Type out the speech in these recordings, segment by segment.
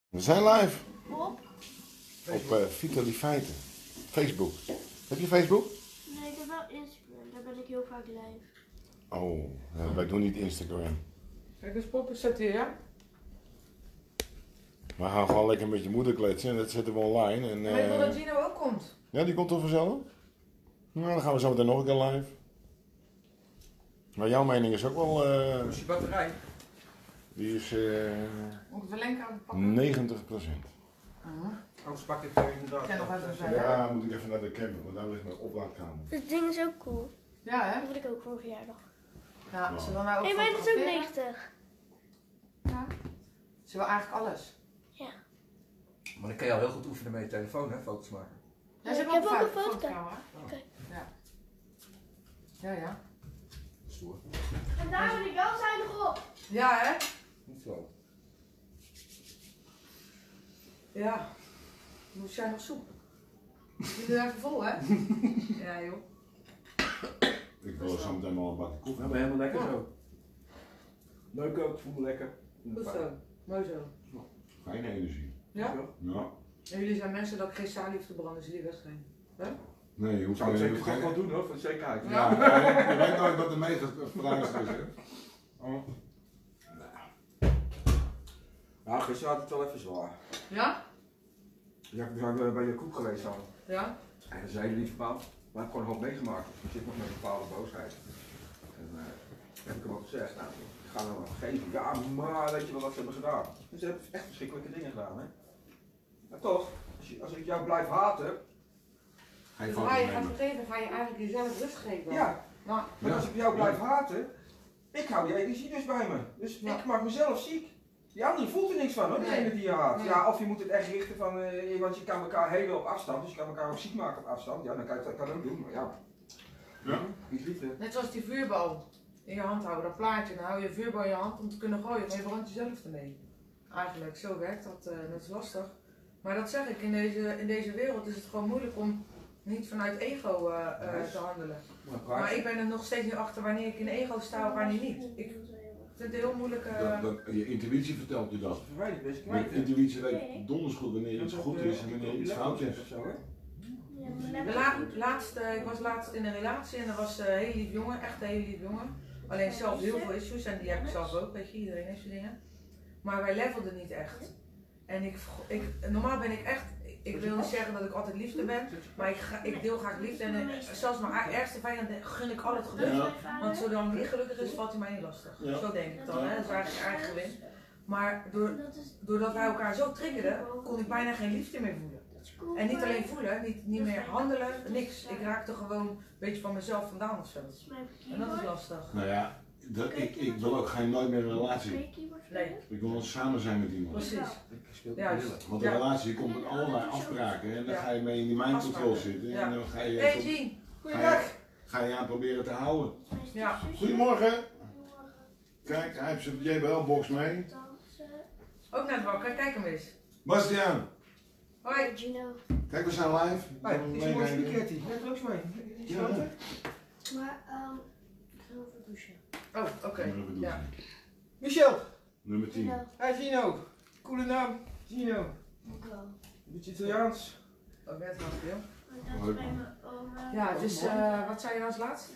We zijn live Op? op Vitaliteiten. Facebook. Heb je Facebook? Nee, ik heb wel Instagram. Daar ben ik heel vaak live. Oh, wij doen niet Instagram. Kijk eens, Pop, zet hier, ja? We gaan gewoon lekker met je moeder kletsen en dat zetten we online. En, Maar ik wil dat Gino ook komt. ja, die komt toch vanzelf? Nou, dan gaan we zo meteen nog een keer live. Maar jouw mening is ook wel... Dat is die batterij. die is Moet ik de lenker pakken? 90%. Anders pak ik inderdaad. Ja, nog even zijn. Ja, moet ik even naar de camper, want daar ligt mijn oplaadkamer. Dit ding is ook cool. Ja, hè? Dat wil ik ook voor een verjaardag. Ja, ze wil nou ook Hé, mijn is ook fotograferen. 90. Ja. Ze wil eigenlijk alles. Ja. Maar dan kan je al heel goed oefenen met je telefoon, hè, foto's maken. Ja, ze Ik heeft heb ook een fotocamera. Oké. Ja. Ja, ja. Stoer. En daar wil ik wel zuinig op. Ja, hè? Niet zo. Ja. Moet jij nog soep? Je doet even vol, hè? Ja, joh. Ik wil zo meteen wel een bakje koffie. Ja, maar helemaal lekker Ja. zo. Leuk ook, voel me lekker. Goed zo. Mooi zo. Fijne energie. Ja? Ja. En jullie zijn mensen dat ik geen salie hoef te branden, dus jullie weggaan. Nee, je hoeft Zou ik geen... zeker toch wel doen hoor, voor de zekerheid. Ja, je weet nooit wat er mee gefluisterd is, hè. Oh. Ja, gisteren had het wel even zwaar. Ja? Ja, we zijn bij je koek geweest al. Ja? En dat is een hele lieve man. Maar ik heb gewoon een hoop meegemaakt. Dus ik zit nog met een bepaalde boosheid. En heb ik hem ook gezegd, nou, ik ga hem wel geven. Ja, maar weet je wel wat ze hebben gedaan? Dus ze hebben echt verschrikkelijke dingen gedaan, hè. Maar toch, als ik jou blijf haten, Ga je Dus foto's ga je gaat nemen? vergeten, ga je eigenlijk jezelf rust geven. ja, Nou, maar als ik jou blijf haten, ik hou die energie dus bij me. Dus Ja. ik maak mezelf ziek. Die andere voelt er niks van hoor, degene die je haat. Nee. Ja, of je moet het echt richten van, want je kan elkaar heel op afstand, dus je kan elkaar ook ziek maken op afstand. Ja, dan kan je dat ook doen, maar ja. Ja. Iets liefde. net zoals die vuurbal in je hand houden, dat plaatje. Dan hou je een vuurbal in je hand om te kunnen gooien. Maar je brandt jezelf ermee. Eigenlijk, zo werkt dat. Dat is lastig. Maar dat zeg ik, in deze wereld is het gewoon moeilijk om niet vanuit ego te handelen. Maar ik ben er nog steeds niet achter wanneer ik in ego sta of wanneer niet. Ik vind het heel moeilijk. Je intuïtie vertelt je dat. Verwijderd best Je kwijt. intuïtie weet donders goed wanneer iets goed is en wanneer iets fout is. Ik was laatst in een relatie en er was een heel lief jongen, echt een heel lief jongen. Alleen zelf heel veel issues en die heb ik zelf ook, weet je, iedereen heeft zijn dingen. Maar wij levelden niet echt. En normaal ben ik echt, ik wil niet zeggen dat ik altijd liefde ben, maar ik deel graag liefde en zelfs mijn ergste vijand gun ik altijd geluk. Ja. Want zolang hij gelukkig is, valt hij mij niet lastig. Ja. Zo denk ik dan, hè? Dat is eigenlijk eigen gewin. Maar doordat wij elkaar zo triggerden, kon ik bijna geen liefde meer voelen. En niet alleen voelen, niet meer handelen, niks. Ik raakte gewoon een beetje van mezelf vandaan of zo. En dat is lastig. Nou ja, ik wil ook nooit meer een relatie. Nee, Ik wil samen zijn met iemand. precies. Ik speel Juist. Want een Ja. relatie komt met allerlei afspraken en dan Ja. ga je mee in die mind control zitten Ja. en dan ga je, Hey Jean, Goeiedag! ga je aan proberen te houden. Ja. Goedemorgen. Kijk, hij heeft zijn JBL-box mee. Ook net wakker, kijk hem eens. Bastiaan, Hoi. Gino. kijk, we zijn live. Hoi, die is een mooi speaker, die neemt er ook mee. Die Ja. grote? Maar, ik ga even douchen. Oh, oké. Even doen. Ja. Michel! Nummer 10. Gino. Hi Gino! Coole naam, Gino. Ik wel. Beetje Italiaans. Oh, net wakker, joh. Maar dat is bij mijn oma. Ja, dus wat zei je als laatst?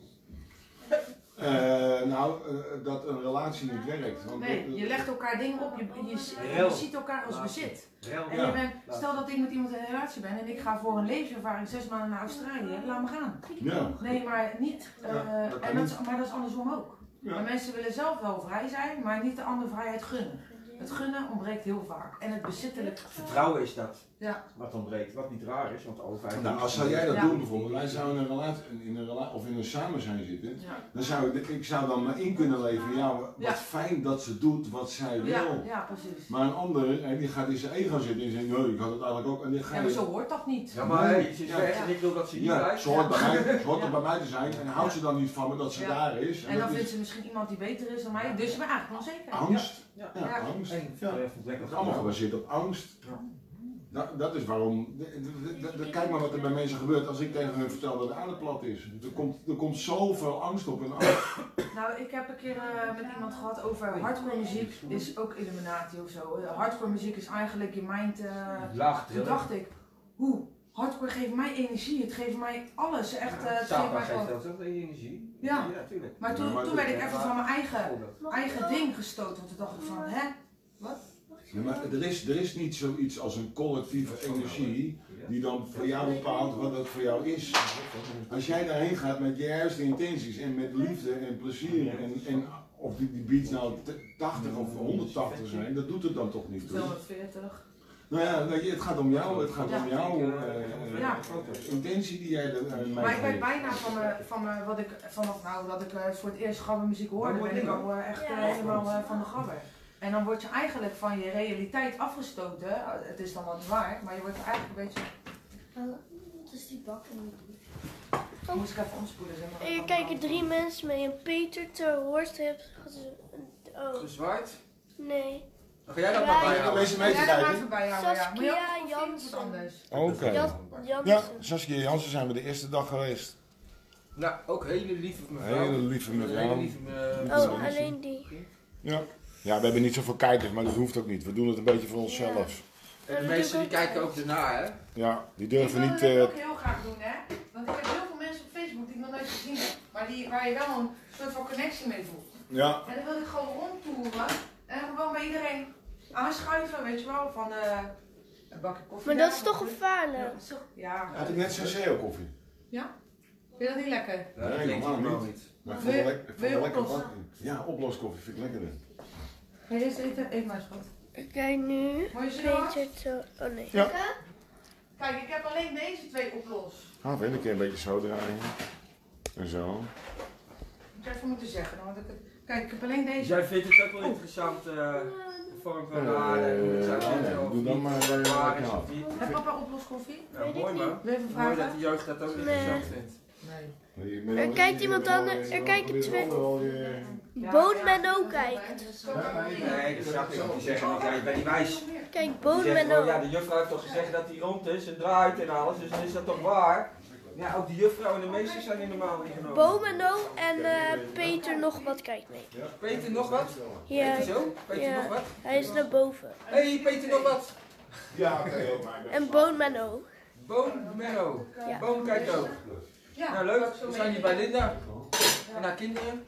Dat een relatie niet werkt. Want Nee, je legt elkaar dingen op, je ziet elkaar als bezit. En Ja. je bent, stel dat ik met iemand in een relatie ben en ik ga voor een levenservaring 6 maanden naar Australië, laat me gaan. Ja. Nee, maar niet. Ja, dat kan En dat niet. maar dat is andersom ook. Ja. Maar mensen willen zelf wel vrij zijn, maar niet de andere vrijheid gunnen. Het gunnen ontbreekt heel vaak. En het bezittelijk. Vertrouwen is dat. Ja. Wat ontbreekt, wat niet raar is, want alle vijf. Nou, als zou jij dat Ja. doen bijvoorbeeld, wij zouden in een relatie of in een samen zijn zitten, Ja. dan zou ik zou dan maar in kunnen leven, ja, wat Ja. fijn dat ze doet wat zij wil. Ja, ja, precies. Maar een ander, hè, die gaat in zijn ego zitten en zegt, nee, ik had het eigenlijk ook. En dit ga Ja, je... maar zo hoort dat niet. Ja, maar hey, ze Ja. zegt en ik wil dat ze hier Ja, blijft. ze hoort, Ja. ze hoort er bij mij te zijn en houdt ze dan niet van me dat ze Ja. daar is. En dan dat vindt is ze misschien iemand die beter is dan mij, dus je bent eigenlijk onzeker. angst. Ja. Ja, Ja. angst. Hey, Ja. vond ik Het lekker. is allemaal gebaseerd op angst. Dat is waarom. Kijk maar wat er bij mensen gebeurt als ik tegen hun vertel dat de aarde plat is. Er komt zoveel angst op hun af. Nou, ik heb een keer met iemand gehad over hardcore muziek is ook Illuminati of zo. Hardcore muziek is eigenlijk je mind. Toen dacht ik, hoe? Hardcore geeft mij energie, het geeft mij alles. Echt, het geeft Sapa mij geeft gewoon... dat ook energie. Ja. Tuurlijk. Maar toen werd ik even van mijn eigen ding gestoten. Want toen dacht ik van, hè? Wat? Ja, maar er is niet zoiets als een collectieve energie die dan voor jou bepaalt wat dat voor jou is. Als jij daarheen gaat met je juiste intenties en met liefde en plezier en of die beats nou 80 of 180 zijn, dat doet het dan toch niet toe. 240. Nou ja, weet je, het gaat om jou, het gaat om jouw Ja. intentie die jij er mee Maar ik werd geeft. bijna van wat ik vanaf nou dat ik voor het eerst gabbermuziek hoorde, ben ik al echt helemaal van de gabber. En dan word je eigenlijk van je realiteit afgestoten. Het is dan wat waard, maar je wordt er eigenlijk een beetje. Wat is die bak? Dan moest ik even omspoelen, zeg maar. Hier kijken 3 mensen mee. En Peter ter Horst heeft... Oh, Gezwaaid. nee. Dan ga jij dat Ja, maar ja. bijhouden. Deze mee te Ja, dat maakt kijken? voorbij houden, ja. Maar Saskia Jan Jansen. wat anders. Oké. Ja, Jansen. Saskia Jansen zijn we de eerste dag geweest. Nou, ook hele lieve mevrouw. Hele lieve mevrouw. Hele lieve Oh, alleen die. Ja. Ja, we hebben niet zoveel kijkers, maar dat hoeft ook niet. We doen het een beetje voor onszelf. En de meesten die kijken ook ernaar, hè? Ja, die Ik durven wil niet... het ook heel graag doen, hè? Want ik heb heel veel mensen op Facebook die ik nog nooit gezien heb. Maar waar je wel een soort van connectie mee voelt. Ja. En dan wil ik gewoon rondtoeren. En gewoon bij iedereen aanschuiven, weet je wel. Van een bakje koffie. Maar daar, dat is toch of- gevaarlijk? Ja. Had ik net Senseo koffie. Ja? Vind je dat niet lekker? Ja, dat Nee, klinkt normaal helemaal niet. niet. Maar ik Wil vond je- het ik vond wil je het lekker oplossen? bak. Ja, oploskoffie vind ik lekkerder. Ga je eerst eten? Eet maar eens wat. Kijk nu. Mooi zo. Peter ter... Oh nee. Ja. Kijk, ik heb alleen deze 2 oplos. Ah, vind ik een beetje zo draaien. En zo. Ik zou even moeten zeggen. Dan, want kijk, ik heb alleen Dus deze. jij vindt het ook wel interessant, de vorm van de aarde. Hoe het zou zitten of doe dan niet, maar of waar je waar lekker is af. of niet. Heb papa oplos koffie? Ja, mooi man. Wil je even Mooi dat vragen? de jeugd dat ook Nee. interessant vindt. Nee. Er kijkt iemand anders, er kijken 2. Ja, Boonmenno kijkt. Nee, dat snap ik ook. Die zeggen niet, ja, je bent niet wijs. Kijk, Die zeggen gewoon, ja, Boonmenno. de juffrouw heeft toch gezegd dat hij rond is en draait en alles, dus dan is dat toch waar? Ja, ook de juffrouw en de meesters zijn in normaal niet genomen. Boonmenno en Peter nog wat kijkt mee. Peter, nog wat? Ja, Peter zo? Peter, ja. nog wat? Hij is naar boven. Hey, Peter, nog wat? Ja, oké, ook maar. En Boonmenno. Boon, Menno. Ja. Boon kijkt ook. Ja, Nou, leuk. We zijn hier bij Linda. En haar kinderen.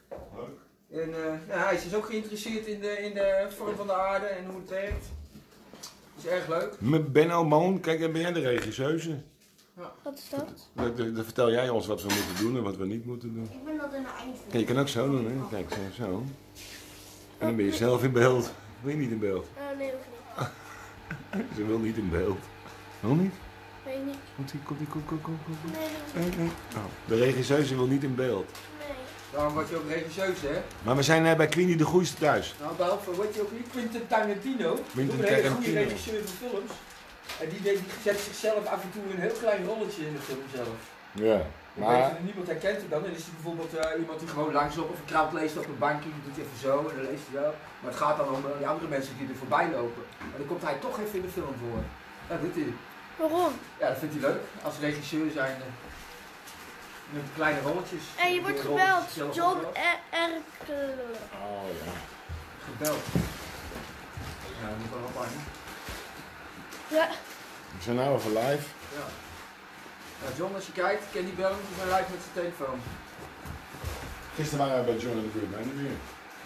En nou, hij is dus ook geïnteresseerd in de vorm van de aarde en hoe het werkt. Dat is erg leuk. Met Benno Boon, kijk, ben jij de regisseuse? Wat is dat? Dan vertel jij ons wat we moeten doen en wat we niet moeten doen. Ik ben dat in de eind. Kijk, je kan ook zo doen, hè? Kijk, zo. En dan ben je zelf in beeld. Wil je niet in beeld? Oh nee, hoeft niet. Ze wil niet in beeld. Wil niet? Weet niet. Komt die. Nee, Nee. Oh, de regisseuse wil niet in beeld. nee. Daarom word je ook regisseus, hè? Maar we zijn bij Queenie de Goeiste thuis. Nou, behalve, word je ook niet Quentin Tarantino. Quentin Ook een hele goede Tarantino. regisseur van films. En die zet zichzelf af en toe een heel klein rolletje in de film zelf. Ja. Ik weet dat niemand herkent hem dan. Dan is hij bijvoorbeeld iemand die gewoon langsloopt of een krant leest op een bankje. Die doet hij even zo en dan leest hij wel. Maar het gaat dan om die andere mensen die er voorbij lopen. En dan komt hij toch even in de film voor. Dat doet hij. Waarom? Ja, dat vindt hij leuk. Als regisseur zijn. Met kleine rolletjes. En je wordt Die gebeld. rolletjes zelf John ook wel. Erkelen. Oh ja. Gebeld. Ja, dat moet wel op aan. Ja. We zijn nou even live. Ja. Ja, John, als je kijkt, ken die bellen, die zijn live met zijn telefoon. Gisteren waren we bij John in de buurt, bijna weer.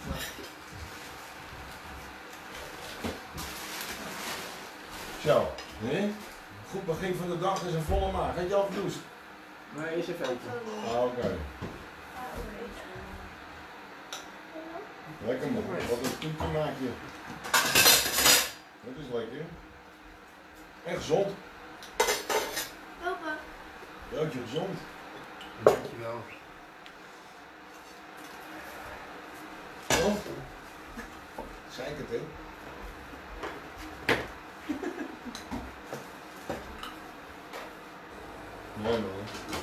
Zo, hè? Goed begin van de dag is een volle maag. Heb je al gedoucht? Nee, eerst even eten. Ah, oké. Lekker man, wat een toetje maak je. Dat is lekker. En gezond. Opa. Broodje gezond. Dankjewel. Toch? Zei ik het, hè? Mooi man.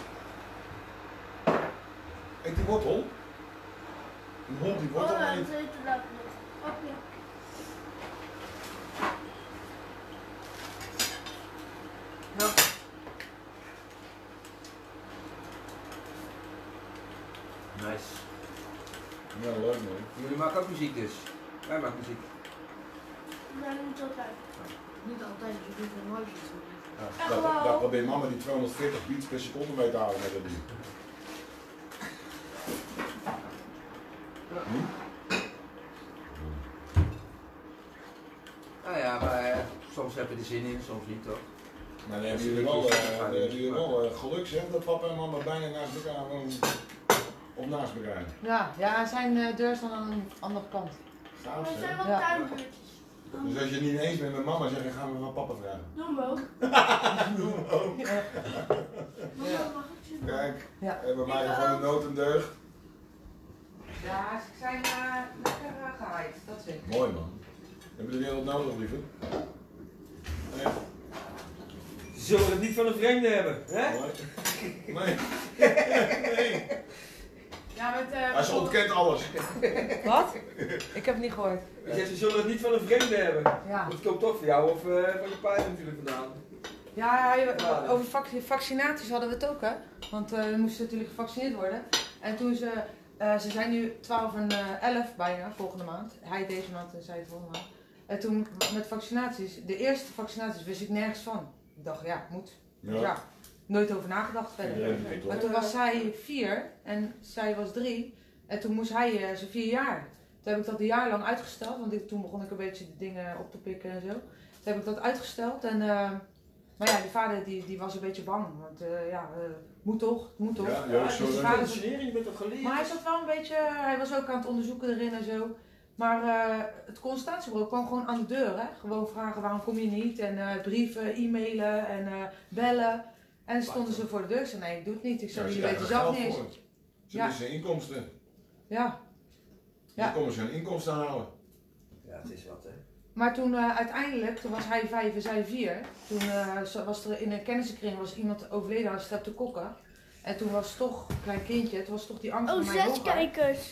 Eet die wortel? Een hond die wortel Oh, eet. dat is te laat nog. Oké. maken ook muziek dus. Wij maken muziek. Maar niet altijd. Niet altijd, je doet een nooit iets. Ja, daar probeert mama die 240 beats per seconde mee te houden met dat ding. Nou ja, maar soms heb je er zin in, soms niet toch? Maar dan hebben jullie wel geluk zeg, dat papa en mama bijna naast elkaar wonen. Of naast elkaar. Ja, zijn deur is dan aan een andere kant. Gaaf, We zijn hè? wel Ja. tuinbuurtjes. Dus als je het niet eens bent met mama, zeg je gaan we van papa vragen. Doe hem ook. Doe hem ook. Mama, mag ik zien? Kijk, Ja. we maken van de nood een deugd. Ja, ze zijn lekker gehaaid, dat zeker. Mooi man. Hebben we de wereld nodig, liever? Nee. Zullen we het niet van een vreemde hebben, hè? Mooi. Nee. Nee. Ja, met, Hij ontkent alles. Wat? Ik heb het niet gehoord. Ik zeg, ze zullen het niet van een vreemde hebben. Ja. Want het komt toch voor jou of van je pa natuurlijk vandaan. Ja, over vaccinaties hadden we het ook, hè? Want we moesten natuurlijk gevaccineerd worden. En toen ze zijn nu 12 en 11 bijna, volgende maand. Hij deze maand en zij de volgende maand. En toen met vaccinaties, de eerste vaccinaties wist ik nergens van. Ik dacht, ja, moet. Ja. Nooit over nagedacht verder. Maar toen was zij 4 en zij was 3. En toen moest hij zijn 4 jaar. Toen heb ik dat een jaar lang uitgesteld, want toen begon ik een beetje de dingen op te pikken en zo. Toen heb ik dat uitgesteld en maar ja, die vader die was een beetje bang, want moet toch. Ja, Dus die zo vader Vaccinering, je bent toch geleerd? maar hij zat wel een beetje, hij was ook aan het onderzoeken erin en zo. Maar het consultatiebureau kwam gewoon aan de deur, hè. Gewoon vragen waarom kom je niet en brieven, e-mailen en bellen. En dan stonden ze voor de deur. Ik zei nee, ik doe het niet. Ik zei, jullie weten zelf niet eens. Ze Ja. missen inkomsten. Ja. Ze komen ze hun inkomsten halen. Ja, het is wat hè. Maar toen uiteindelijk, toen was hij 5 en zij 4. Toen was er in een kennissenkring was iemand overleden aan streptokokken. En toen was toch, een klein kindje, het was toch die angst Oh, van mij 6 hoger. kijkers.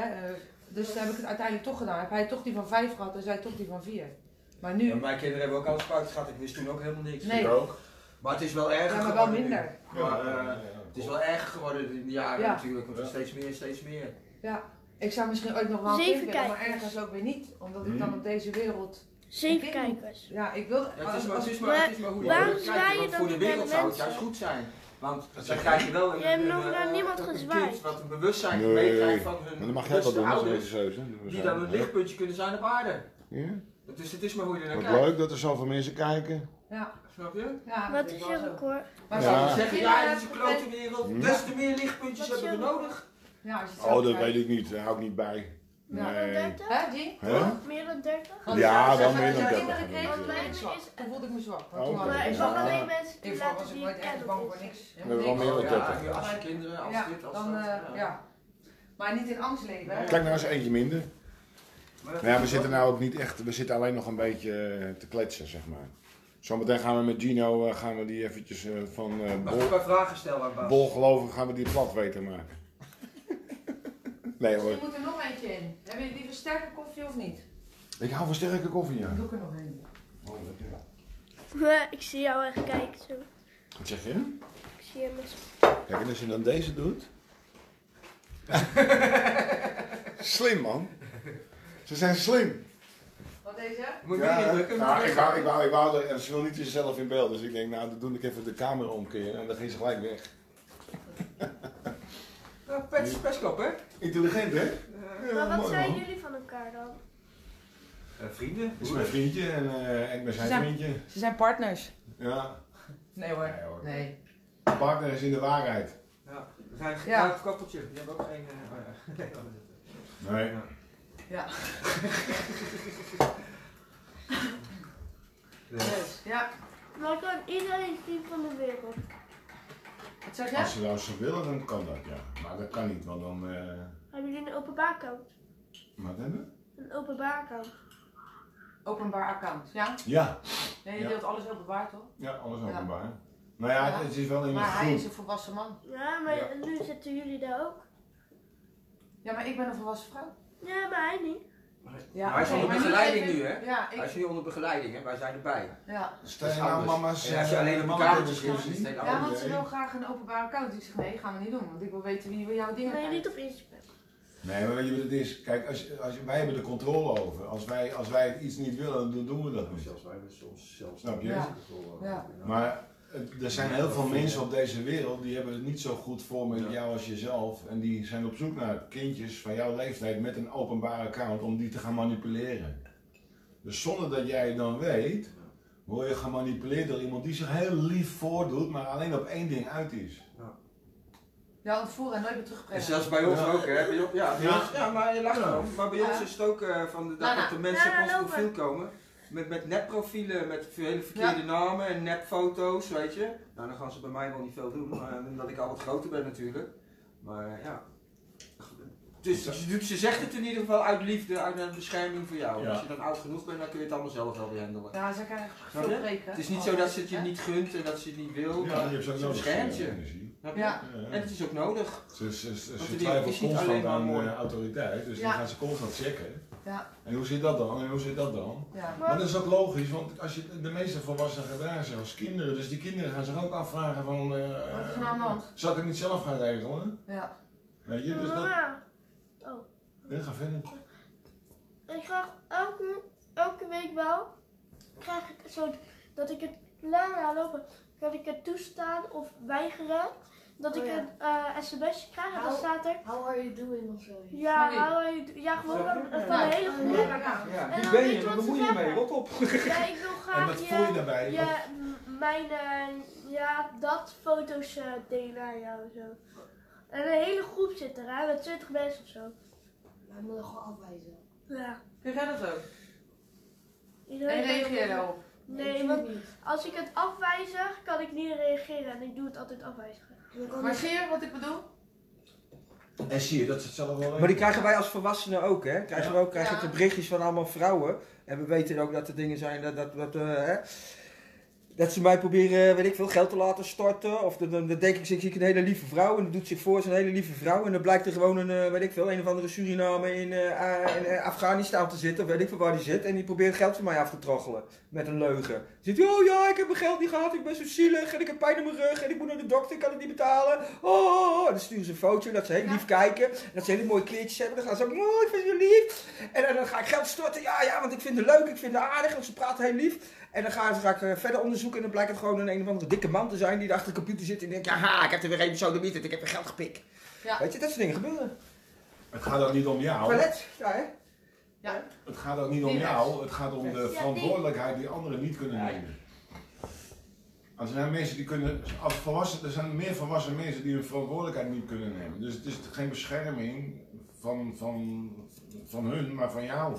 Dus toen heb ik het uiteindelijk toch gedaan. Heb hij toch die van 5 gehad en zij toch die van 4. Maar nu, Maar mijn kinderen hebben ook al spuit gehad, ik wist toen ook helemaal niks. Nee. Ik ook. Maar het is wel erger ja, maar wel geworden nu. minder. Maar, het is wel erger geworden in de jaren Ja. natuurlijk, want Ja. steeds meer. Ja, ik zou misschien ooit nog wel een 7 kind willen, maar kijkers. ergens ook weer niet. Omdat ik dan op deze wereld... 7 kijkers. Ja, ik wil... Ja, het is maar hoe je waarom het zwaai kijkt, je want dan voor de niet naar wereld de zou het mensen? juist goed zijn. Want Dat dan zeg krijg je wel Je hebt nog naar niemand een gezwaaid. kind wat een bewustzijn Nee, meekrijgt van hun maar dat mag jij wel doen, dat is een beetje ouders, zo. Hè? die dan een lichtpuntje kunnen zijn op aarde. Ja? Dus het is maar hoe je er naar Wat kijkt. leuk dat er zoveel mensen kijken. Ja, Snap je? ja. Wat dat is wel je zo. record? Maar Ja. zou Ze je zeggen, ja, het is een klote wereld, Ja. des te meer lichtpuntjes Wat hebben we is je nodig. Ja, als je het Oh, zelf dat kijkt. weet ik niet, daar hou ik niet bij. Ja. Meer dan Nee. 30? Hè, Jean? Hè? Meer dan 30? Want Ja, als wel je meer dan 30. kinderen kreeg, Want toen mijn werd ik zwak. is- Toen voelde ik me zwak. Oh, Toen had Maar ik ik Ja. mag alleen mensen in laten was ik die nooit echt kennen. bang voor niks. We hebben wel meer dan Ja, 30. nu als je kinderen, als Ja, dit, als dan, dat. ja. Maar niet in angst leven, hè? Kijk nou eens eentje minder. Maar Maar ja, we zitten nou ook niet echt, we zitten alleen nog een beetje te kletsen, zeg maar. Zometeen gaan we met Gino, gaan we die eventjes van Mag ik een paar vragen stellen aan Bas? bolgelovig gaan we die plat weten maken. Nee hoor, Misschien moet er nog eentje in. Heb je liever sterke koffie of niet? ik hou van sterke koffie, ja. Dan doe ik er nog een. Ik zie jou echt kijken zo. Wat zeg je? Ik zie je met Kijk, en als je dan deze doet. Slim man. Ze zijn slim. Wat deze? Moet je Ja, niet drukken? nou, ik wou er, en ze wil niet jezelf in beeld, dus ik denk, nou, dan doe ik even de camera omkeren en dan ging ze gelijk weg. Pestkop, hè? Intelligent, hè? Maar wat mooi, zijn man. jullie van elkaar dan? Vrienden? Dat is mijn vriendje en ik ben zijn Zijn- vriendje. Ze zijn partners. Ja, Nee hoor. Nee, hoor. Nee. partner is in de waarheid. Ja. We zijn Ja. een koppeltje. Die hebben ook geen... Nee. Ja. Dus. Dus, ja. Maar kan iedereen zien van de wereld? Wat zeg Als je? ze nou zo willen, dan kan dat, ja. Maar dat kan niet, want dan... Hebben jullie een openbaar account? Wat hebben Een openbaar account. Openbaar account. Ja? Ja. Nee, je Ja. deelt alles openbaar toch? Ja, alles Ja. openbaar. Nou ja, Ja. het is wel in een Maar hij is groep. een volwassen man. Ja, maar Ja. nu zitten jullie daar ook. Ja, maar ik ben een volwassen vrouw. Ja, maar hij niet. Ja, Maar hij is oké, onder maar begeleiding even- nu, hè? Ja, Hij is ik... nu onder begeleiding, hè? Wij zijn erbij. Ja. Stel Dat je is nou anders. mama's... En als je alleen op de mama kaartjes kunnen gaat, is zien. het heel Ja, anders. want ze wil graag een openbaar account. Ik zeg nee, gaan we niet doen. Want ik wil weten wie jouw dingen Nee, kijkt. niet op Instagram. Nee, maar weet je wat het is? Kijk, wij hebben de controle over. Als wij iets niet willen, dan doen we dat niet. Zelfs wij hebben soms zelfs. Snap je? Ja. Maar er zijn heel veel mensen op deze wereld die hebben het niet zo goed voor met jou als jezelf. En die zijn op zoek naar kindjes van jouw leeftijd met een openbaar account om die te gaan manipuleren. Dus zonder dat jij het dan weet, word je gemanipuleerd door iemand die zich heel lief voordoet, maar alleen op één ding uit is. Ja, ontvoeren en nooit meer En terugbrengen. zelfs bij ons ook, hè? Bij ons, ja, maar je lacht Ja. erom. Maar bij ons is het ook dat de mensen op ons profiel komen. Met nepprofielen, met hele verkeerde namen en nepfoto's, weet je. Nou, dan gaan ze bij mij wel niet veel doen, omdat ik al wat groter ben natuurlijk. Maar ja. Dus ze zegt het in ieder geval uit liefde, uit een bescherming voor jou. Ja. Als je dan oud genoeg bent, dan kun je het allemaal zelf wel weer handelen. Ja, ze krijgen Snap veel je? preken. Het is niet zo dat ze het je niet gunt en dat ze het niet wil, Ja, maar je hebt ze ook ze nodig. beschermt je. Energie. Snap je? Ja. En het is ook nodig. Ze die twijfelt is niet constant alleen maar aan mooi. autoriteit, dus Ja. die gaan ze constant checken. Ja. En hoe zit dat dan? En hoe zit dat dan? Ja. Maar dat is ook logisch, want als je de meeste volwassenen gedragen zich als kinderen, dus die kinderen gaan zich ook afvragen van, Wat is er nou aan de hand? zal ik het niet zelf gaan regelen? Ja. Weet je, dus dat... Mama, Ja, ga verder. ik krijg elke week wel, krijg ik zo dat ik het laat lopen, dat ik het toestaan of weigeren, dat ik Oh ja. een sms'je krijg en dan staat er, How are you doing of zo? ja, Sorry. ja gewoon Zo. van een hele groep. Ja. Ja, En wie dan ben weet je? je Wat wat ze bemoei je mee? zeggen. Rot op. Ja, ik wil En graag wat voel je daarbij? mijn, ja, dat foto's delen naar jou zo. En een hele groep zit er, hè, met 20 mensen of zo. Wij moeten gewoon afwijzen. Ja. Kun jij dat ook? Iedereen En reageer je daarop? Nee, want als ik het afwijzig, kan ik niet reageren en ik doe het altijd afwijzigen. Maar zie je wat ik bedoel? En zie je dat ze het zelf wel weten? Maar die krijgen wij als volwassenen ook, hè? Krijgen Ja. de berichtjes van allemaal vrouwen. En we weten ook dat er dingen zijn dat ze mij proberen, weet ik veel, geld te laten storten. Of dan denk ik, zie ik een hele lieve vrouw en die doet zich voor als een hele lieve vrouw. En dan blijkt er gewoon een of andere Suriname in Afghanistan te zitten, of weet ik veel waar die zit. En die probeert geld van mij af te troggelen. Met een leugen. Zegt, oh ja, ik heb mijn geld niet gehad, ik ben zo zielig en ik heb pijn in mijn rug en ik moet naar de dokter, ik kan het niet betalen. Oh. En dan sturen ze een foto dat ze heel lief kijken. En dat ze hele mooie kleertjes hebben. Dan gaan ze ook, oh, ik vind je lief. En dan ga ik geld storten, ja, want ik vind het leuk, ik vind het aardig, want ze praten heel lief. En dan ga ik verder onderzoeken en dan blijkt het gewoon een of andere dikke man te zijn die achter de computer zit en denkt, ja, ik heb er weer een sodemiet, ik heb er geld gepikt. Ja. Weet je, dat soort dingen gebeuren. Het gaat ook niet om jou. Toilet, ja hè? Ja. Het gaat ook niet om jou, het gaat om de Ja, verantwoordelijkheid die anderen niet kunnen nemen. Er zijn mensen die kunnen, er zijn meer volwassen mensen die hun verantwoordelijkheid niet kunnen nemen. Dus het is geen bescherming van hun, maar van jou.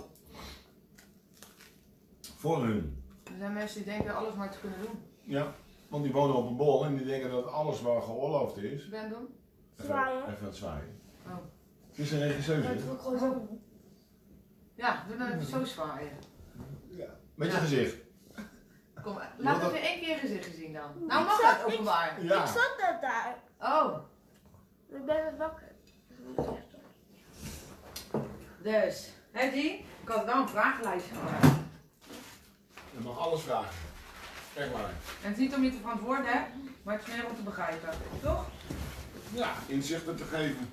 Voor hun. Er zijn mensen die denken alles maar te kunnen doen. Ja, want die wonen op een bol en die denken dat alles waar geoorloofd is. Ben doen? Zwaaien. Even wat zwaaien. Oh. Het is een regisseuse. Dat wil ik gewoon zo. Ja, doe dan even zo zwaaien. Ja. Met je Ja. gezicht. Kom, laat even één keer je gezicht zien dan. Nou Ik mag zat- het openbaar. Ja. Ik zat net daar. Oh, Ik ben het wakker. dus. Hé die, ik had wel een vragenlijstje gemaakt. Je mag alles vragen. Echt waar. En het is niet om je te verantwoorden, hè, maar het is meer om te begrijpen. Toch? Ja, inzichten te geven.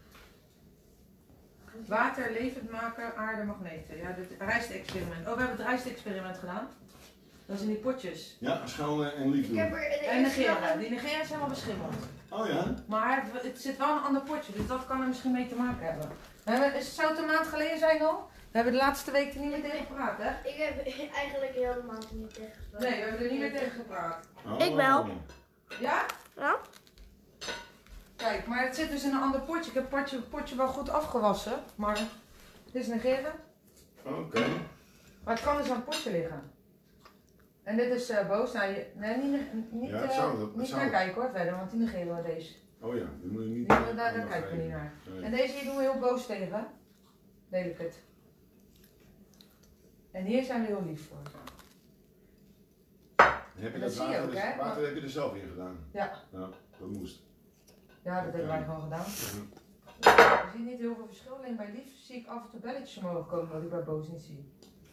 Water levend maken, aarde, magneten. Ja, het rijstexperiment. Oh, we hebben het rijstexperiment gedaan. Dat is in die potjes. Ja, schone en lief Ik heb doen. er de En eerste negeren. dag- Die negeren is helemaal beschimmeld. Oh ja? Maar het zit wel in een ander potje, dus dat kan er misschien mee te maken hebben. Zou het een maand geleden zijn al? We hebben de laatste week er niet meer tegen gepraat, hè? Ik heb eigenlijk heel de maand niet tegenspraken. Nee, we hebben er niet meer tegen gepraat. Oh. Ik wel. Ja? Ja? Kijk, maar het zit dus in een ander potje. Ik heb het potje wel goed afgewassen, maar dit is negeren. Oké. Maar het kan dus aan het potje liggen. En dit is boos. Nou, nee, niet, Ja, het zou dat- het niet zou naar dat. kijken hoor, verder, want die negeren we deze. Oh ja, die moet je niet. Daar kijken we niet naar. Nee. En deze hier doen we heel boos tegen. Lelijk het. En hier zijn we heel lief voor. Heb je Dat dat zie je water, ook, dus- hè? water heb je er zelf in gedaan? Ja. Ja, dat moest. Ja, dat hebben wij gewoon gedaan. Mhm. Je ziet niet heel veel verschil, alleen bij lief zie ik af en toe belletjes omhoog komen wat ik bij boos niet zie.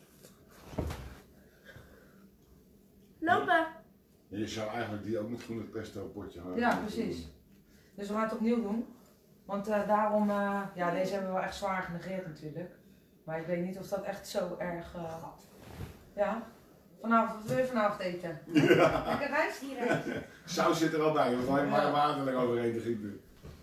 Lopen. Je zou eigenlijk die ook met groene pesto potje houden. Ja, precies. Dus we gaan het opnieuw doen. Want daarom, ja, deze hebben we wel echt zwaar genegeerd natuurlijk. Maar ik weet niet of dat echt zo erg, ja. Vanavond, wat wil je vanavond eten? Lekker rijst? Hier rijst. Saus zit er al bij, want wij maar water eroverheen te gieten.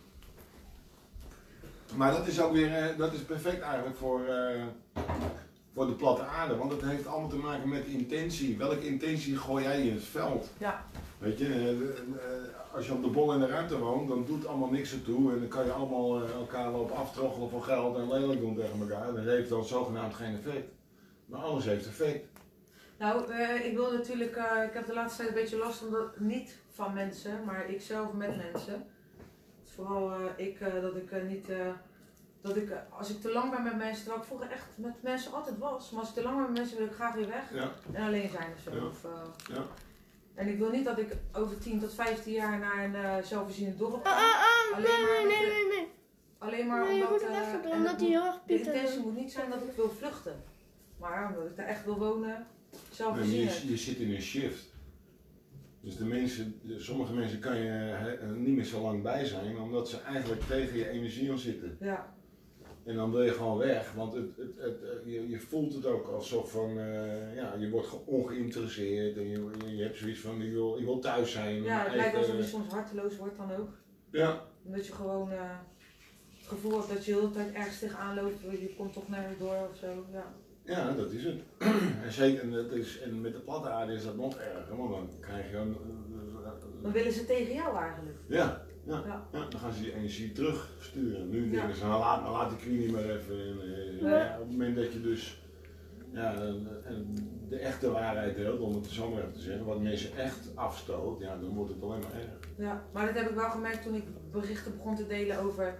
Maar dat is ook weer, dat is perfect eigenlijk voor de platte aarde, want het heeft allemaal te maken met intentie. Welke intentie gooi jij in het veld? Ja. Weet je, als je op de bol in de ruimte woont, dan doet allemaal niks ertoe en dan kan je allemaal elkaar lopen aftroggelen voor geld en lelijk doen tegen elkaar. Dat heeft dan zogenaamd geen effect. Maar alles heeft effect. Nou, ik wil natuurlijk, ik heb de laatste tijd een beetje last omdat, niet van mensen, maar ik zelf met mensen. Vooral dat ik, als ik te lang ben met mensen, terwijl ik vroeger echt met mensen altijd was, maar als ik te lang ben met mensen wil ik graag weer weg en alleen zijn of zo. Ja. Of, Ja. En ik wil niet dat ik over 10 tot 15 jaar naar een zelfvoorzienend dorp Nee. Alleen maar Nee, je omdat, moet het echt doen, omdat hij heel erg de pieter intentie is. moet niet zijn dat ik wil vluchten, maar omdat ik daar echt wil wonen, En zelfvoorzienend. je zit in een shift. Dus sommige mensen kan je niet meer zo lang bij zijn, omdat ze eigenlijk tegen je energie aan zitten. Ja. En dan wil je gewoon weg, want je voelt het ook alsof van, je wordt ongeïnteresseerd en je hebt zoiets van, ik wil thuis zijn. Ja, het lijkt alsof je soms harteloos wordt dan ook. Ja. Omdat je gewoon het gevoel hebt dat je de hele tijd ergens tegenaan loopt, je komt toch nergens door of zo. Ja. Ja, dat is het. En zeker, en met de platte aarde is dat nog erger, want dan krijg je Dan willen ze tegen jou eigenlijk. Ja, dan gaan ze die energie terugsturen. Nu denken ze, nou laat die knie niet meer even. En, op het moment dat je dus de echte waarheid deelt, om het zo maar even te zeggen, wat mensen echt afstoot, ja, dan wordt het alleen maar erger. Ja, maar dat heb ik wel gemerkt toen ik berichten begon te delen over,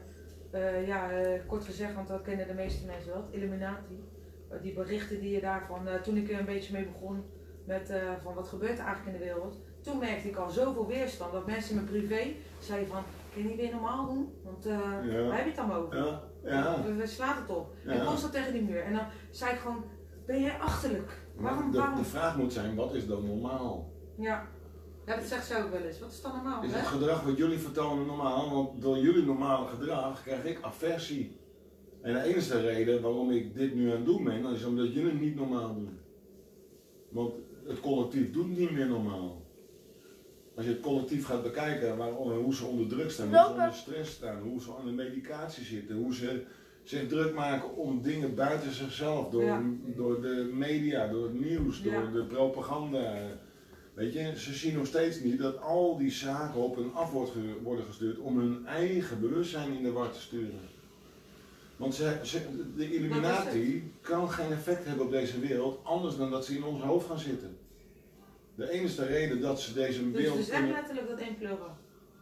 kort gezegd, want dat kennen de meeste mensen wel, Illuminati. Die berichten die je daarvan, toen ik er een beetje mee begon met van wat gebeurt er eigenlijk in de wereld, toen merkte ik al zoveel weerstand dat mensen in mijn privé zeiden van, kun je niet weer normaal doen? Want waar heb je het dan over? We slaan het op. Ja. En constant tegen die muur. En dan zei ik gewoon, ben jij achterlijk? Waarom? De vraag moet zijn, wat is dan normaal? Ja, dat zegt ze ook wel eens. Wat is dan normaal? Is Hè? het gedrag wat jullie vertonen normaal? Want door jullie normale gedrag krijg ik aversie. En de enige reden waarom ik dit nu aan het doen ben, is omdat jullie het niet normaal doen. Want het collectief doet niet meer normaal. Als je het collectief gaat bekijken, hoe ze onder druk staan, hoe ze onder stress staan, hoe ze aan de medicatie zitten, hoe ze zich druk maken om dingen buiten zichzelf, door de media, door het nieuws, door de propaganda. Weet je, ze zien nog steeds niet dat al die zaken op hun af worden gestuurd om hun eigen bewustzijn in de war te sturen. Want de Illuminati kan geen effect hebben op deze wereld anders dan dat ze in ons hoofd gaan zitten. De enige reden dat ze deze wereld... Dus het is echt letterlijk dat inpluggen?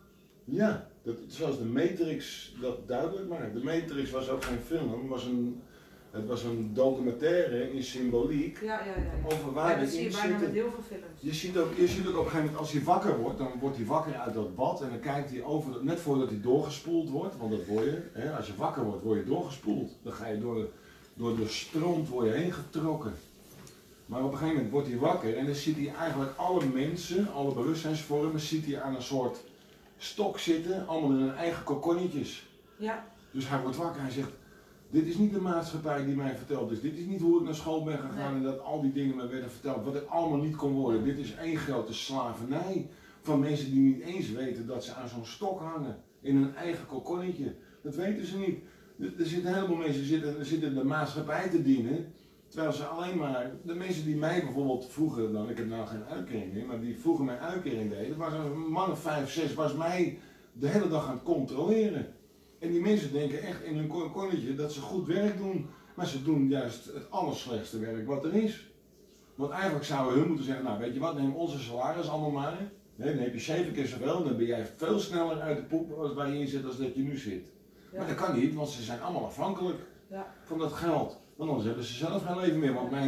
Ja, zoals de Matrix dat duidelijk maakt. De Matrix was ook geen film, het was een documentaire in symboliek over waar dat zie je bijna met heel veel films. Je ziet ook op een gegeven moment, als hij wakker wordt, dan wordt hij wakker uit dat bad en dan kijkt hij over, net voordat hij doorgespoeld wordt, want dat word je, hè, als je wakker wordt, word je doorgespoeld. Dan ga je door de stront heen getrokken. Maar op een gegeven moment wordt hij wakker en dan ziet hij eigenlijk alle mensen, alle bewustzijnsvormen, ziet hij aan een soort stok zitten, allemaal in hun eigen kokonnetjes. Ja. Dus hij wordt wakker en hij zegt, dit is niet de maatschappij die mij verteld is. Dit is niet hoe ik naar school ben gegaan en dat al die dingen me werden verteld. Wat ik allemaal niet kon worden. Dit is één grote slavernij van mensen die niet eens weten dat ze aan zo'n stok hangen. In hun eigen kokonnetje. Dat weten ze niet. Er zitten een heleboel mensen zitten de maatschappij te dienen. Terwijl ze alleen maar, de mensen die mij bijvoorbeeld vroegen, ik heb nou geen uitkering meer, maar die vroeger mijn uitkering deden, was een man of 5, 6, was mij de hele dag aan het controleren. En die mensen denken echt in hun kokonnetje dat ze goed werk doen, maar ze doen juist het allerslechtste werk wat er is. Want eigenlijk zouden hun moeten zeggen, nou weet je wat, neem onze salaris allemaal maar. Nee, dan heb je 7 keer zoveel, dan ben jij veel sneller uit de poep als waar je in zit als dat je nu zit. Ja. Maar dat kan niet, want ze zijn allemaal afhankelijk van dat geld. Want anders hebben ze zelf geen leven meer. Want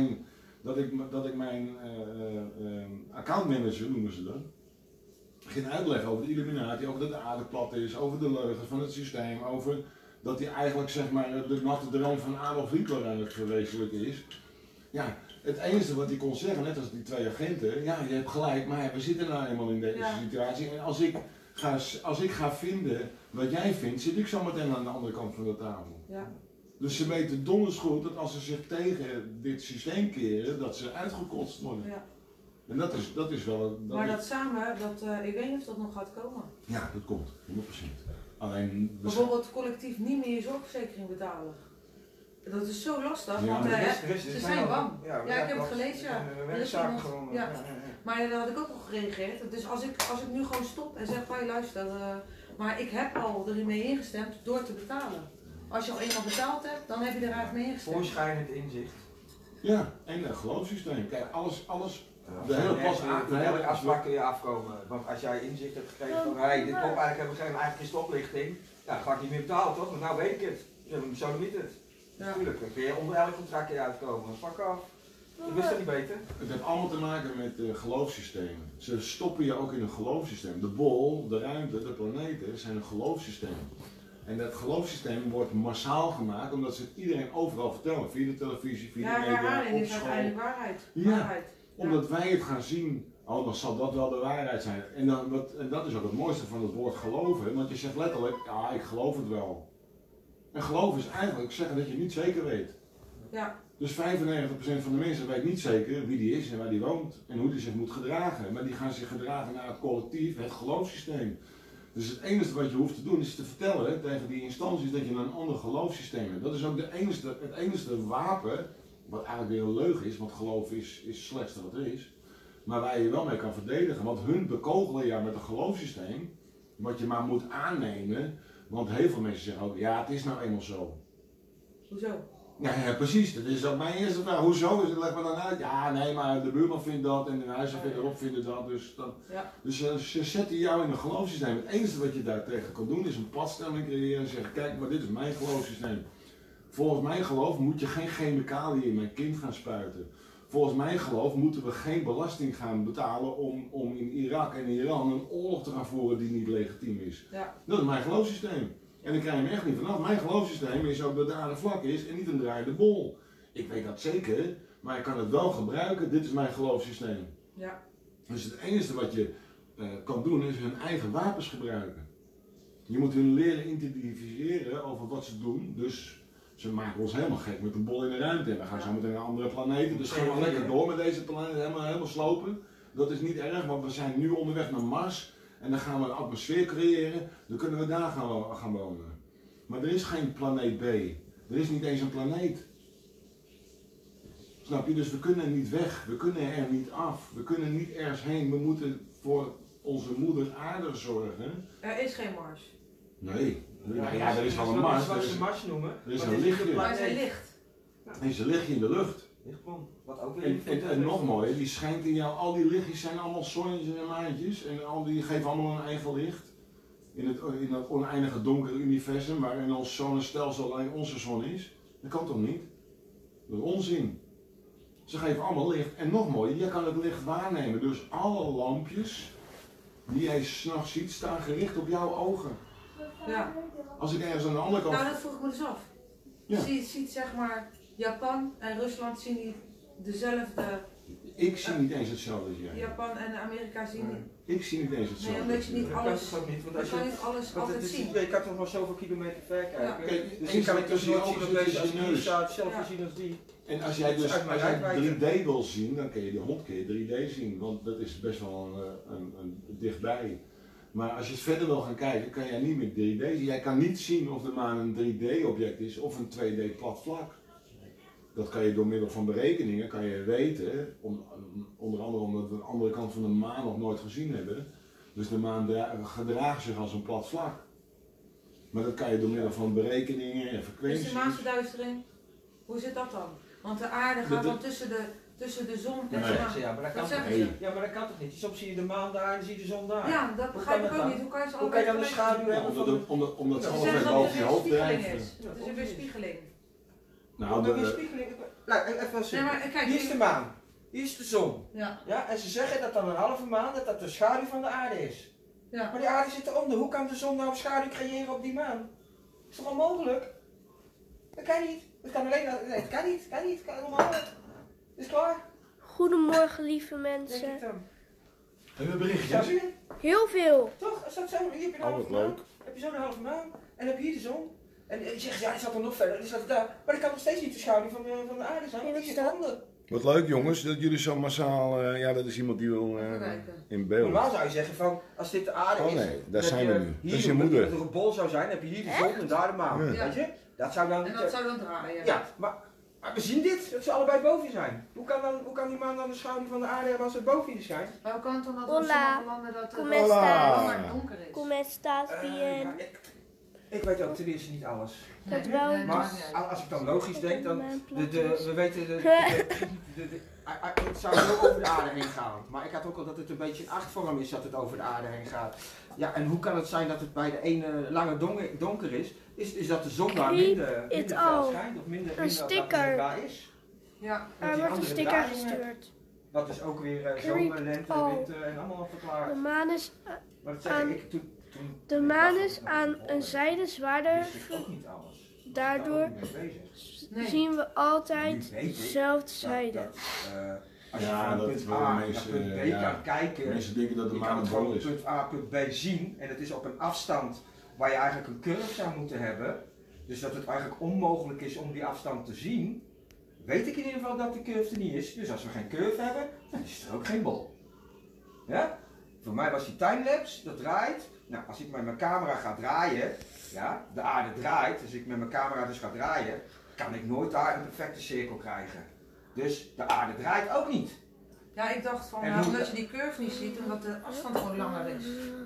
dat ik mijn accountmanager, noemen ze dat, ging uitleggen over de Illuminati, over dat de aarde plat is, over de leugens van het systeem, over dat hij eigenlijk zeg maar de natte droom van Adolf Hitler aan het verwezenlijken is. Ja, het enige wat hij kon zeggen, net als die 2 agenten, ja je hebt gelijk, maar we zitten nou eenmaal in deze situatie. En als ik Als ik ga vinden wat jij vindt, zit ik zo meteen aan de andere kant van de tafel. Ja. Dus ze weten donders goed dat als ze zich tegen dit systeem keren, dat ze uitgekotst worden. Ja. En dat is wel... Maar dat samen, ik weet niet of dat nog gaat komen. Ja, dat komt, 100%. Alleen... Bijvoorbeeld collectief niet meer je zorgverzekering betalen. Dat is zo lastig, Ja, want maar ze zijn bang. Ja, ik heb het gelezen, ja. Er is zaken iemand- gewoon. ja. Maar daar had ik ook op gereageerd. Dus als ik nu gewoon stop en zeg, van luister, maar ik heb al erin mee ingestemd door te betalen. Als je al eenmaal betaald hebt, dan heb je er eigenlijk mee ingestemd. Voorschijnend inzicht. Ja, en een geloofssysteem. Kijk, alles de hele pas pas van elke afspraak kun je afkomen. Want als jij inzicht hebt gekregen van, hey, dit klopt eigenlijk, hebben we geen eigen stoplichting. Ja, dan ga ik niet meer betalen toch? Maar nou weet ik het. Zo niet het. Ja. Natuurlijk, dan kun je onder elk contract kun je uitkomen. Fuck af. Ik wist dat niet beter. Het heeft allemaal te maken met geloofssystemen. Ze stoppen je ook in een geloofssysteem. De bol, de ruimte, de planeten zijn een geloofssysteem. En dat geloofssysteem wordt massaal gemaakt omdat ze het iedereen overal vertellen. Via de televisie, via de media, herhaling op is uiteindelijk school. waarheid. Ja. Waarheid. Omdat wij het gaan zien, oh dan zal dat wel de waarheid zijn. En dat is ook het mooiste van het woord geloven. Want je zegt letterlijk, ja ik geloof het wel. En geloof is eigenlijk zeggen dat je niet zeker weet. Ja. Dus 95% van de mensen weet niet zeker wie die is en waar die woont en hoe die zich moet gedragen. Maar die gaan zich gedragen naar het collectief, het geloofssysteem. Dus het enige wat je hoeft te doen is te vertellen tegen die instanties dat je een ander geloofssysteem hebt. Dat is ook het enige wapen, wat eigenlijk weer een leugen is, want geloof is het slechtste wat er is. Maar waar je wel mee kan verdedigen, want hun bekogelen jou met een geloofssysteem, wat je maar moet aannemen. Want heel veel mensen zeggen ook, ja het is nou eenmaal zo. Hoezo? Ja, precies. Dat is ook mijn eerste vraag. Hoezo? Dus leg me dan uit. Ja, nee, maar de buurman vindt dat en de huizen verderop vinden dat. Dus ze zetten jou in een geloofssysteem. Het enige wat je daartegen kan doen is een padstelling creëren en zeggen, kijk, maar dit is mijn geloofssysteem. Volgens mijn geloof moet je geen chemicaliën in mijn kind gaan spuiten. Volgens mijn geloof moeten we geen belasting gaan betalen om in Irak en Iran een oorlog te gaan voeren die niet legitiem is. Ja. Dat is mijn geloofssysteem. En ik krijg hem echt niet vanaf. Mijn geloofssysteem is ook dat de aarde vlak is en niet een draaiende bol. Ik weet dat zeker, maar ik kan het wel gebruiken. Dit is mijn geloofssysteem. Ja. Dus het enige wat je kan doen is hun eigen wapens gebruiken. Je moet hun leren identificeren over wat ze doen. Dus ze maken ons helemaal gek met een bol in de ruimte. En we gaan zo meteen naar andere planeten. Dus gaan we lekker door met deze planeet, helemaal slopen. Dat is niet erg, want we zijn nu onderweg naar Mars. En dan gaan we een atmosfeer creëren, dan kunnen we daar gaan wonen. Maar er is geen planeet B. Er is niet eens een planeet. Snap je? Dus we kunnen niet weg, we kunnen er niet af, we kunnen niet ergens heen. We moeten voor onze moeder aarde zorgen. Er is geen Mars. Nee, ja, er is wel een Mars. Wat ze Mars noemen. Er is een lichtje. Maar er licht. Er is een lichtje in de lucht. Lichtbron. Wat ook weer En nog mooier, die schijnt in jou, al die lichtjes zijn allemaal zonnetjes en maantjes. En die geven allemaal een eigen licht. In het oneindige donkere universum waarin ons zonnestelsel alleen onze zon is. Dat kan toch niet? Dat is onzin. Ze geven allemaal licht. En nog mooier, je kan het licht waarnemen. Dus alle lampjes die jij 's nachts ziet, staan gericht op jouw ogen. Ja. Als ik ergens aan de andere kant... Nou, dat vroeg ik me dus af. Ja. Je ziet zeg maar, Japan en Rusland zien die dezelfde. Ik zie niet eens hetzelfde als jij. Japan en Amerika zien niet. Ik zie niet eens hetzelfde. Nee, omdat je niet Dat kan alles. toch ook niet, want Je als kan je... niet alles Want altijd het is, zien. je kan toch maar zoveel kilometer ver kijken. Ja. Kijk, Dus eens ik kan wat ik tussen dus je nooit zien ogen op zit, deze is je als neus. staat, zelf Ja. zien als die. En als jij dus Uit mijn als jij rijkwijde. 3D wil zien, dan kun je die 100 keer 3D zien, want dat is best wel een dichtbij. Maar als je het verder wil gaan kijken, kan jij niet met 3D zien. Jij kan niet zien of de maan een 3D-object is of een 2D plat vlak. Dat kan je door middel van berekeningen kan je weten, onder andere omdat we de andere kant van de maan nog nooit gezien hebben. Dus de maan gedraagt zich als een plat vlak. Maar dat kan je door middel van berekeningen en Dus frequenties. de maansverduistering, hoe zit dat dan? Want de aarde gaat dan tussen de zon en de Nee. maan. Ja, maar dat kan Dat toch zeggen Nee. ze. Ja, maar dat kan toch niet? Soms zie je de maan daar en dan zie je de zon daar. Ja, dat Hoe begrijp kan ik dat ook dan? niet. Hoe kan je ze Hoe kan je dan de allebei schaduw tegelijk hebben Ja, van de... omdat ze doen? Ze allebei zeggen dat boven het je een hoofd weerspiegeling drijven. is. Het is een weerspiegeling. Nou, Omdat die de, spiegeling... Nou, even Nee, simpel. maar kijk, Hier is de maan. Hier is de zon. Ja, Ja, en ze zeggen dat dan een halve maan dat de schaduw van de aarde is. ja. Maar die aarde zit eronder. Hoe kan de zon nou een schaduw creëren op die maan? Is toch onmogelijk? Dat kan niet. Dat kan alleen... Nee, het kan niet. Het kan helemaal niet. Is klaar? Goedemorgen lieve Denk mensen. ik dan. Hebben we berichtjes? Ja, zie je? Heel veel. Toch? Als dat zo, hier heb je de Oh, halve wat maan. leuk. Heb je zo de halve maan. En heb je hier de zon. En je zegt, ja, die zat er nog verder, die zat er daar. Maar dat kan nog steeds niet de schaduw van de aarde zijn. Ja, want wat die is zit dat? onder. Wat leuk jongens, dat jullie zo massaal, ja dat is iemand die wil Even kijken. in beeld. Normaal zou je zeggen van, als dit de aarde Oh is, nee, daar dan zijn heb we je nu. hier Dat is je een- moeder. Dat er een bol zou zijn, dan heb je hier de zon en daar de maan. Ja. Weet je? Dat zou dan En niet... dat zou dan draaien. Ja, maar we zien dit, dat ze allebei boven je zijn. Hoe kan die maan dan de schaduw van de aarde hebben als het boven je schijnt? Maar hoe kan het dan dat in Hola. sommige landen dat Come het Hola. langer donker is? Come estás Ja, bien? ik weet ook ten eerste niet alles. Dat wel. Nee, Maar maakt niet uit. als ik dan logisch denk, dan... Mijn we weten... Het zou zo over de aarde heen gaan. Maar ik had ook al dat het een beetje een achtvorm is dat het over de aarde heen gaat. Ja, en hoe kan het zijn dat het bij de ene langer donker is? Is dat de zon daar minder it fel all. schijnt? Of minder Een dat het sticker. daar is? Ja. Met Er die wordt een andere sticker draaien. gestuurd. Wat is ook weer Creep zomer, lente, all. winter en allemaal De verklaard. maan is, Maar dat zeg aan- ik toen de maan is aan een zijde zwaarder. wist ik ook niet alles. Daardoor Daar was ik ook niet mee bezig. Nee. zien we altijd Nu weet ik dezelfde dat- zijde. als je Ja, van dat punt willen A mensen, naar punt B ja. kan kijken, Mensen denken dat de je maan kan een het bol gewoon is. punt A, punt B zien en het is op een afstand waar je eigenlijk een curve zou moeten hebben. Dus dat het eigenlijk onmogelijk is om die afstand te zien. Weet ik in ieder geval dat de curve er niet is. Dus als we geen curve hebben, dan is er ook geen bol. Ja? Voor mij was die timelapse, dat draait. Nou, als ik met mijn camera ga draaien, ja, de aarde draait, dus ik met mijn camera dus ga draaien, kan ik nooit daar een perfecte cirkel krijgen. Dus de aarde draait ook niet. Ja, ik dacht van, En hoe- omdat je die curve niet ziet, omdat de afstand gewoon langer is.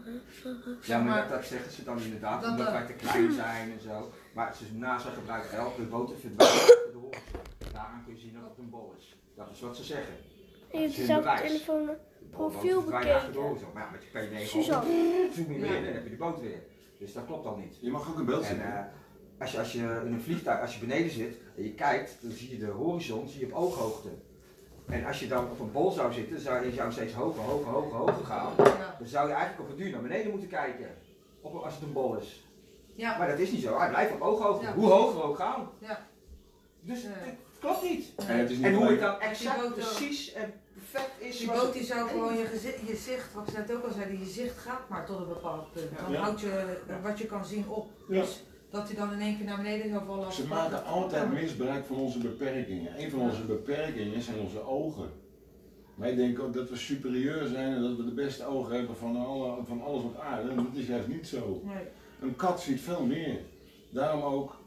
Ja, maar Maar- dat zeggen ze dan inderdaad, Dat- omdat dat- wij te klein zijn en zo. Maar ze NASA gebruikt elke boter verdwijnt achter de horizon. Daaraan kun je zien dat het een bol is. Dat is wat ze zeggen. Je hebt Dat is zelf hun op bewijs. telefoon De profiel boot verdwijnt achter de bekeken. horizon. Maar ja, met je P9 Suzanne. zoom je weer in en dan heb je de boot weer. Dus dat klopt dan niet. Je mag ook een beeld zien. En als je in een vliegtuig, als je beneden zit en je kijkt, dan zie je de horizon zie je op ooghoogte. En als je dan op een bol zou zitten, zou je steeds hoger gaan. Ja. Dan zou je eigenlijk op het duur naar beneden moeten kijken. Als het een bol is. Ja. Maar dat is niet zo. Hij blijft op ooghoogte. Ja. Hoe hoger we ook gaan. Ja. Dus Ja. het klopt niet. En het is niet En hoe het gelijk. dan exact Die boot- precies en perfect is. Die zoals boot het- die zou gewoon je zicht, wat ze net ook al zeiden, je zicht gaat maar tot een bepaald punt. Dan Ja. houdt je wat je kan zien op. Ja. Dus dat hij dan in één keer naar beneden zou vallen. Ze maken altijd misbruik van onze beperkingen. Een van onze beperkingen zijn onze ogen. Wij denken ook dat we superieur zijn en dat we de beste ogen hebben van alles op aarde. En dat is juist niet zo. Nee. Een kat ziet veel meer. Daarom ook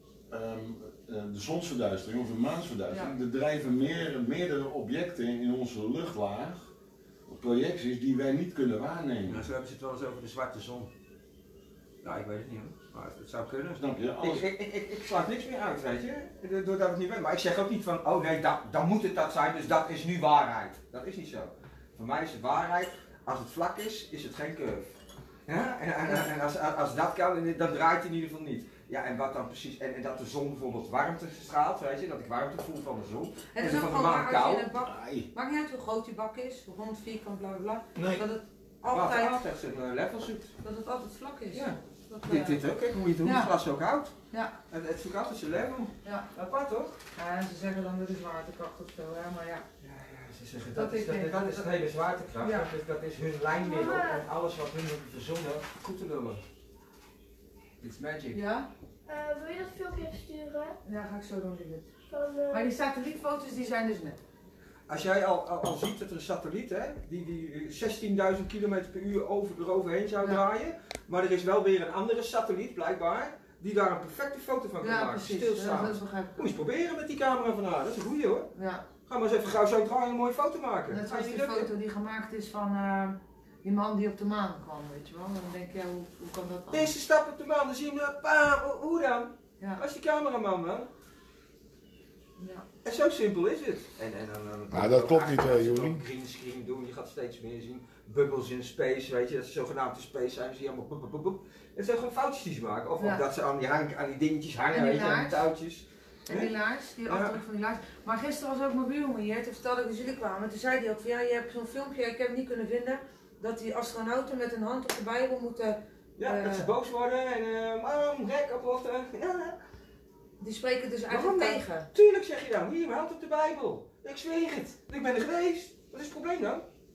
de zonsverduistering of de maansverduistering. Er drijven meerdere objecten in onze luchtlaag, projecties die wij niet kunnen waarnemen. Ja, zo hebben ze het wel eens over de zwarte zon. Nou, ik weet het niet hoor. Maar het zou kunnen. Snap je? Alles. Ik sluit niks meer uit, weet je. Doordat ik het niet weet. Maar ik zeg ook niet van, oh nee, dan moet het dat zijn, dus dat is nu waarheid. Dat is niet zo. Voor mij is het waarheid, als het vlak is, is het geen curve. Ja? En als dat kan, dan draait het in ieder geval niet. Ja, en wat dan precies, en dat de zon bijvoorbeeld warmte straalt, weet je, dat ik warmte voel van de zon. Het En is ook van de gewoon maan waar als je kou. in een bak, Ai. maakt niet uit hoe groot die bak is, rond, vierkant, bla bla bla, Nee. dat het Altijd altijd, zijn level zoekt. dat het altijd vlak is. Ja. Dat, Dit ook, kijk hoe je het glas ook houdt. Ja. Het zoekt altijd zijn level. Ja. Apart toch? Ja, en ze zeggen dan weer de zwaartekracht of zo, hè, maar ja. Ja, ze zeggen Dat ik denk- dat is het hele zwaartekracht. Ja. Dat is hun lijnmiddel om alles wat hun hebben verzonnen goed te lullen. It's magic. Ja? Wil je dat filmpje even sturen? Ja, ga ik zo doen, dit. Van, Maar die satellietfoto's die zijn dus net. Als jij al ziet dat er een satelliet, hè, die 16.000 km per uur eroverheen zou Ja. draaien, maar er is wel weer een andere satelliet, blijkbaar, die daar een perfecte foto van kan Ja, maken, precies. stilstaan. Dat begrijp Moet je ik. eens proberen met die camera van haar, dat is een goeie hoor. Ja. Ga maar eens even gauw zo draaien en een mooie foto maken. Net Ga zoals je die niet lukken? foto die gemaakt is van die man die op de maan kwam, weet je wel. Dan denk je, ja, hoe kan dat dan? Deze stap op de maan, dan zie je hem, hoe dan? Ja. Als die cameraman dan. Ja. En zo simpel is het. En Nou, dat klopt niet, als je Joeri. dan green screen doen, je gaat steeds meer zien. Bubbles in space, weet je, dat ze zogenaamd in space zijn, dan zie je allemaal boep, boep, boep, boep. Het zijn gewoon foutjes die ze maken. Of Ja. dat ze aan die dingetjes hangen, En die weet je, aan die laars. touwtjes. En die laars, die Ja. afdruk van die laars. Maar gisteren was ook mijn buurman hier, toen vertelde ik dat jullie kwamen. Toen zei hij ook van, ja, je hebt zo'n filmpje, ik heb het niet kunnen vinden, dat die astronauten met een hand op de Bijbel moeten, Ja, dat ze boos worden en mam, rek, oplochten. Ja, die spreken dus Waarom eigenlijk dan? tegen. tuurlijk zeg je dan, hier, mijn hand op de Bijbel. Ik zweer het, ik ben er geweest. Wat is het probleem dan?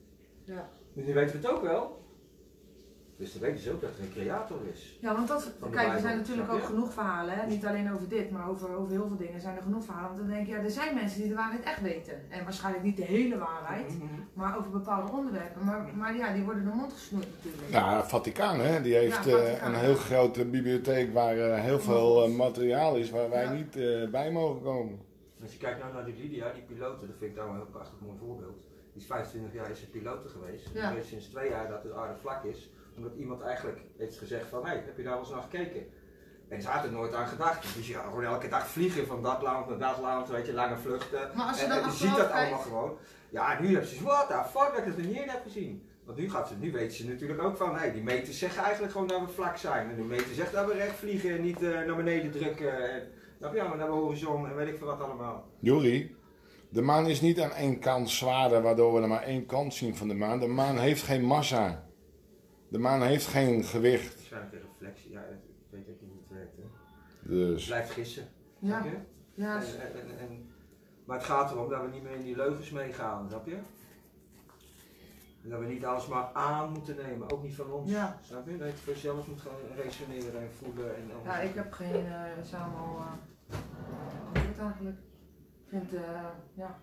Ja. Dus nu weten we het ook wel. Dus dan weten ze ook dat er een creator is. Ja, want dat, Van de kijk, er Bijbel, zijn natuurlijk snap ook je? genoeg verhalen, hè? Niet alleen over dit, maar over heel veel dingen zijn er genoeg verhalen. Want dan denk je, ja, er zijn mensen die de waarheid echt weten. En waarschijnlijk niet de hele waarheid, maar over bepaalde onderwerpen. Maar ja, die worden de mond gesnoeid natuurlijk. Ja, Vaticaan, hè? Die heeft Ja, Vaticaan. een heel grote bibliotheek waar heel veel materiaal is waar wij niet bij mogen komen. Als je kijkt nou naar die Lydia, die piloten, dat vind ik nou een heel prachtig mooi voorbeeld. Die is 25 jaar is ze pilote geweest. Ja. Die weet sinds 2 jaar dat de aarde vlak is. Omdat iemand eigenlijk heeft gezegd van, hé, heb je daar wel eens naar gekeken? En ze had er nooit aan gedacht. Dus je gaat gewoon elke dag vliegen van dat land naar dat land, weet je, lange vluchten. Maar als je En dan je achteraf ziet dat kijkt- allemaal gewoon. Ja, nu heb ze what the fuck, dat ik het nog niet eerder heb gezien. Want nu weet ze natuurlijk ook van, die meters zeggen eigenlijk gewoon dat we vlak zijn. En die meters zegt dat we recht vliegen en niet naar beneden drukken. En, snap je, maar naar de horizon en weet ik veel wat allemaal. Juri, de maan is niet aan één kant zwaarder waardoor we er maar één kant zien van de maan. De maan heeft geen massa. De maan heeft geen gewicht. Waarschijnlijk een reflectie, ja, ik weet ook niet hoe het werkt. Hè. Dus Blijft gissen. Ja, Snap je? ja, Maar het gaat erom dat we niet meer in die leugens meegaan, snap je? En dat we niet alles maar aan moeten nemen, ook niet van ons. Ja. Snap je? Dat je voor jezelf moet gaan resoneren en voelen. En alles. ja, ik heb geen samen al. Hoe heet het eigenlijk? Ik vind het, ja.